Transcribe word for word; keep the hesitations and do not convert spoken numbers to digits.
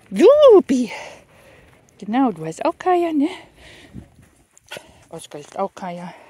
Jubi! Genau, du heißt auch Kaya, ne? Oskar ist auch Kaya.